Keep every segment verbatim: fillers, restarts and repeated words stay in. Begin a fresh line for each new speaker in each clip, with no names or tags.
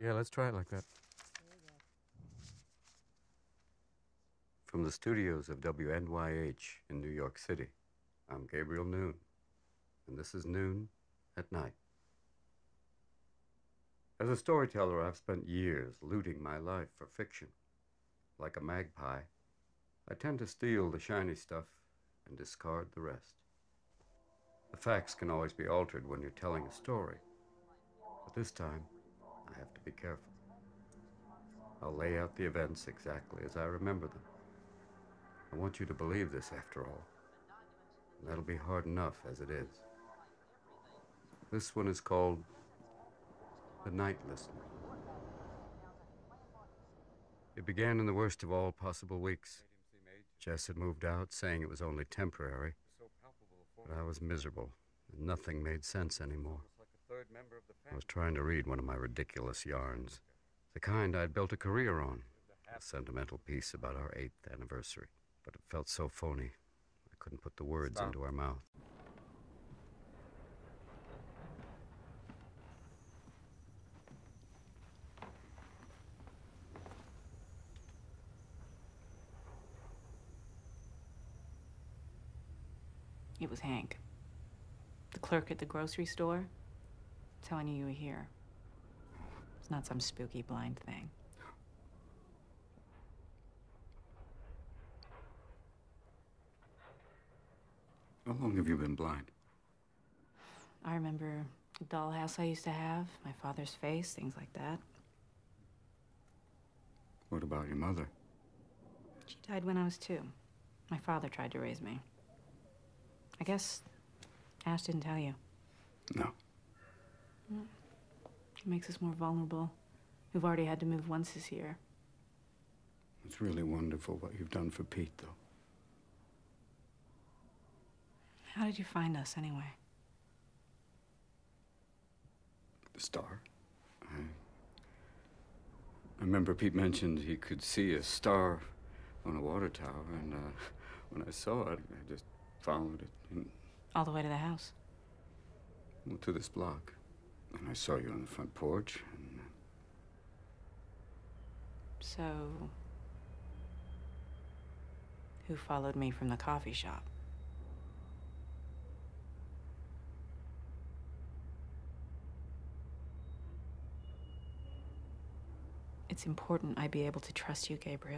Yeah, let's try it like that. From the studios of W N Y H in New York City, I'm Gabriel Noon, and this is Noon at Night. As a storyteller, I've spent years looting my life for fiction. Like a magpie, I tend to steal the shiny stuff and discard the rest. The facts can always be altered when you're telling a story, but this time, I have to be careful. I'll lay out the events exactly as I remember them. I want you to believe this, after all, and that'll be hard enough as it is. This one is called The Night Listener. It began in the worst of all possible weeks. Jess had moved out, saying it was only temporary, but I was miserable, and nothing made sense anymore. I was trying to read one of my ridiculous yarns, the kind I'd built a career on, a sentimental piece about our eighth anniversary, but it felt so phony, I couldn't put the words
Stop.
into our mouth.
It was Hank, the clerk at the grocery store, telling you you were here. It's not some spooky blind thing.
How long have you been blind?
I remember the dollhouse I used to have, my father's face, things like that.
What about your mother?
She died when I was two. My father tried to raise me. I guess Ash didn't tell you.
No.
Well, it makes us more vulnerable. We've already had to move once this year.
It's really wonderful what you've done for Pete, though.
How did you find us, anyway?
The star. I... I remember Pete mentioned he could see a star on a water tower, and uh, when I saw it, I just followed it. And...
All the way to the house?
Well, to this block. And I saw you on the front porch, and... Uh...
So... who followed me from the coffee shop? It's important I be able to trust you, Gabriel.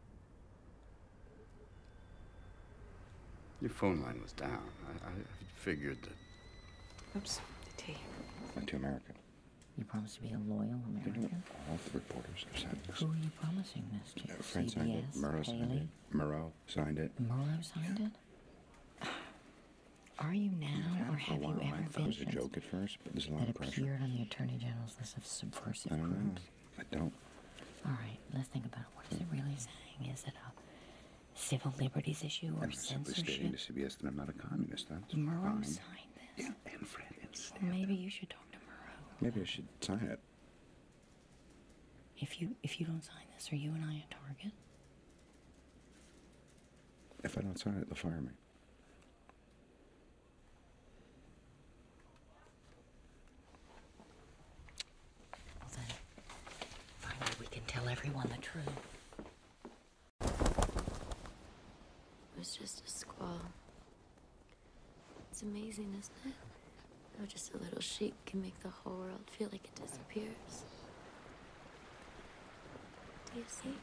Your phone line was down. I, I figured that...
Oops, the tea.
Went to America.
You promised to be a loyal American?
All the reporters have signed this.
Who are you promising this to?
Uh, Fred signed it.
C B S?
Murrow signed
Haley?
it. Murrow signed it.
Murrow signed it? Are you now,
You've had
or
it for a
have you
while.
ever
I thought
been
it was a
since
joke at first, but there's a lot
that
of pressure.
appeared on the Attorney General's list of subversive
I don't know.
groups?
I don't.
All right, let's think about it. What is it really saying? Is it a civil liberties issue or
I'm simply stating
censorship?
to C B S that I'm not a communist. That's
Murrow
fine.
signed this?
Yeah, and Fred instead.
Well, maybe you should talk to Murrow.
Maybe I should sign it.
If you if you don't sign this, are you and I a target?
If I don't sign it, they'll fire me.
Well then, finally we can tell everyone the truth.
It was just a squall. It's amazing, isn't it? How just a little sheep can make the whole world feel like it disappears. Do you see?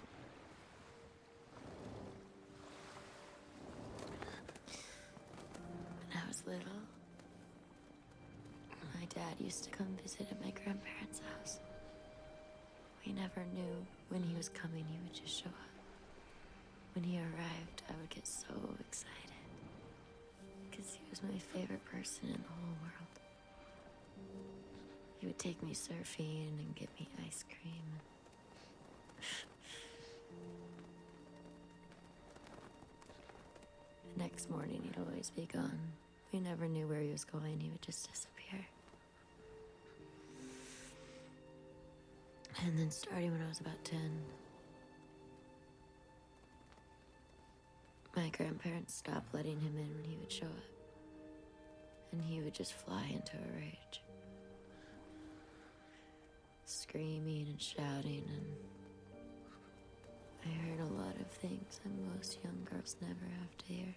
When I was little, my dad used to come visit at my grandparents' house. We never knew when he was coming. He would just show up. When he arrived, I would get so excited. Because he was my favorite person in the whole world. He would take me surfing and get me ice cream. The next morning, he'd always be gone. We never knew where he was going. He would just disappear. And then starting when I was about ten, my grandparents stopped letting him in when he would show up. And he would just fly into a rage. screaming and shouting, and I heard a lot of things that most young girls never have to hear.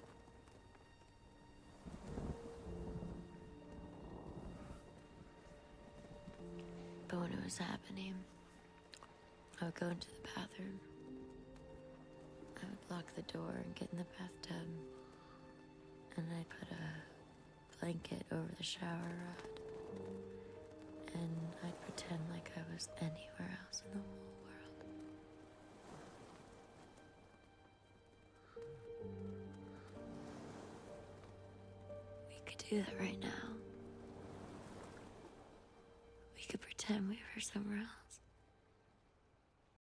But when it was happening, I would go into the bathroom. I would lock the door and get in the bathtub. And I'd put a blanket over the shower rod. And I'd pretend like I was anywhere else in the whole world. We could do that right now. We could pretend we were somewhere else.